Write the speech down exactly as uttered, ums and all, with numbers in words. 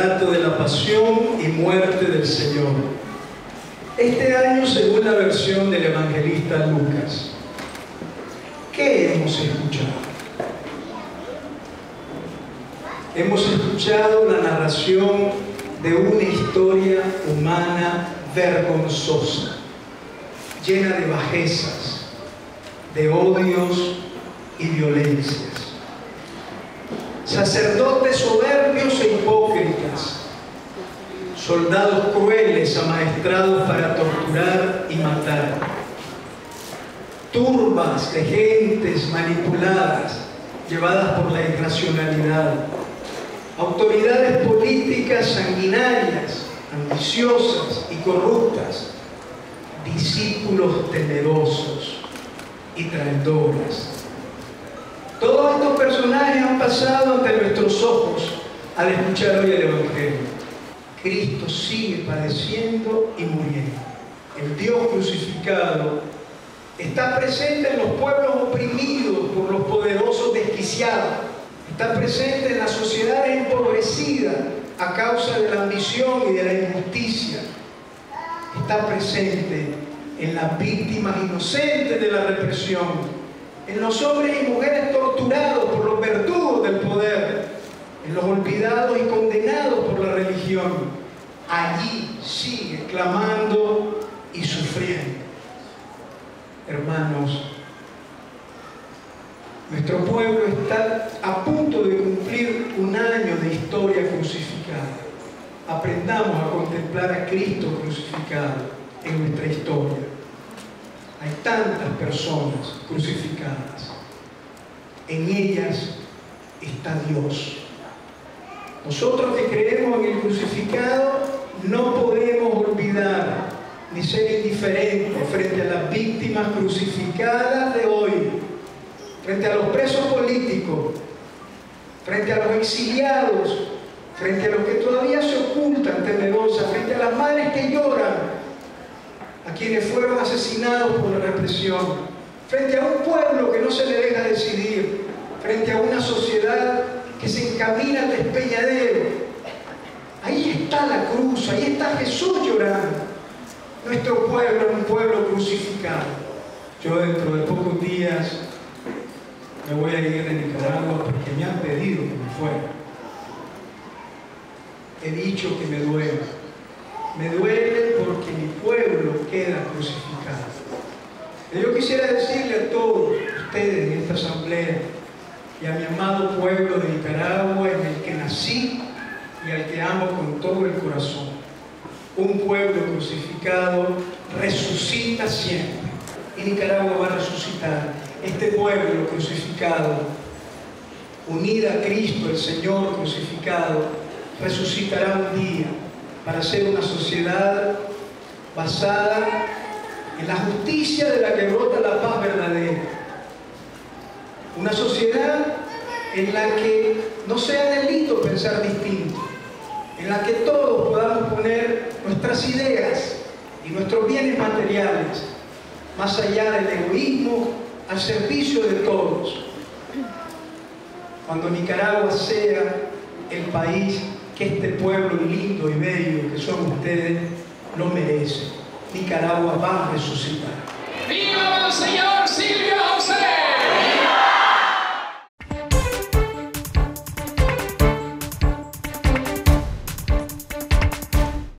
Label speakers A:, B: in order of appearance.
A: relato de la pasión y muerte del Señor. Este año, según la versión del evangelista Lucas, ¿qué hemos escuchado? Hemos escuchado la narración de una historia humana vergonzosa, llena de bajezas, de odios y violencias. Sacerdotes soberbios e hipócritas, soldados crueles amaestrados para torturar y matar, turbas de gentes manipuladas, llevadas por la irracionalidad, autoridades políticas sanguinarias, ambiciosas y corruptas, discípulos temerosos y traidores. Todos estos personajes han pasado ante nuestros ojos al escuchar hoy el Evangelio. Cristo sigue padeciendo y muriendo. El Dios crucificado está presente en los pueblos oprimidos por los poderosos desquiciados. Está presente en la sociedad empobrecida a causa de la ambición y de la injusticia. Está presente en las víctimas inocentes de la represión, en los hombres y mujeres torturados por los verdugos del poder, en los olvidados y condenados por la religión. Allí sigue clamando y sufriendo. Hermanos, nuestro pueblo está a punto de cumplir un año de historia crucificada. Aprendamos a contemplar a Cristo crucificado en nuestra historia. Hay tantas personas crucificadas. En ellas está Dios. Nosotros que creemos en el crucificado no podemos olvidar ni ser indiferentes frente a las víctimas crucificadas de hoy, frente a los presos políticos, frente a los exiliados, frente a los que todavía se ocultan temerosas, frente a las madres que lloran, a quienes fueron asesinados por la represión, frente a un pueblo que no se le deja decidir, frente a una sociedad que se encamina al despeñadero. Ahí está la cruz, ahí está Jesús llorando. Nuestro pueblo es un pueblo crucificado. Yo dentro de pocos días me voy a ir de Nicaragua porque me han pedido que me fuera. He dicho que me duele. Me duele porque mi pueblo queda crucificado. Y yo quisiera decirle a todos ustedes en esta asamblea y a mi amado pueblo de Nicaragua, en el que nací y al que amo con todo el corazón: un pueblo crucificado resucita siempre, y Nicaragua va a resucitar. Este pueblo crucificado, unida a Cristo, el Señor crucificado, resucitará un día para ser una sociedad basada en la justicia de la que brota la paz verdadera. Una sociedad en la que no sea delito pensar distinto, en la que todos podamos poner nuestras ideas y nuestros bienes materiales más allá del egoísmo, al servicio de todos. Cuando Nicaragua sea el país que este pueblo lindo y bello que son ustedes lo merece, Nicaragua va a resucitar.
B: ¡Viva el Señor Silvio José!